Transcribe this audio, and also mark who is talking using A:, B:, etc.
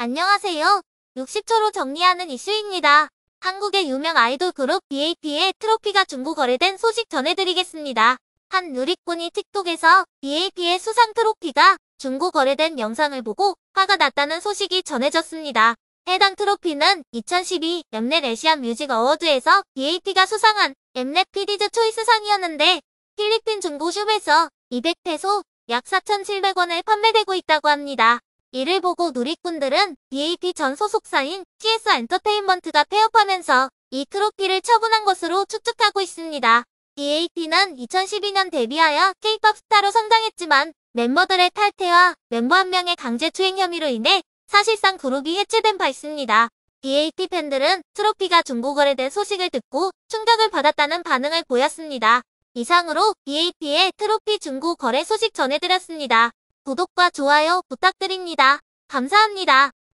A: 안녕하세요. 60초로 정리하는 이슈입니다. 한국의 유명 아이돌 그룹 BAP의 트로피가 중고 거래된 소식 전해드리겠습니다. 한 누리꾼이 틱톡에서 BAP의 수상 트로피가 중고 거래된 영상을 보고 화가 났다는 소식이 전해졌습니다. 해당 트로피는 2012 엠넷 아시안 뮤직 어워드에서 BAP가 수상한 엠넷 PD즈 초이스상이었는데 필리핀 중고숍에서 200페소 약 4,700원에 판매되고 있다고 합니다. 이를 보고 누리꾼들은 BAP 전 소속사인 TS 엔터테인먼트가 폐업하면서 이 트로피를 처분한 것으로 추측하고 있습니다. BAP는 2012년 데뷔하여 K-POP 스타로 성장했지만 멤버들의 탈퇴와 멤버 한 명의 강제추행 혐의로 인해 사실상 그룹이 해체된 바 있습니다. BAP 팬들은 트로피가 중고 거래된 소식을 듣고 충격을 받았다는 반응을 보였습니다. 이상으로 BAP의 트로피 중고 거래 소식 전해드렸습니다. 구독과 좋아요 부탁드립니다. 감사합니다.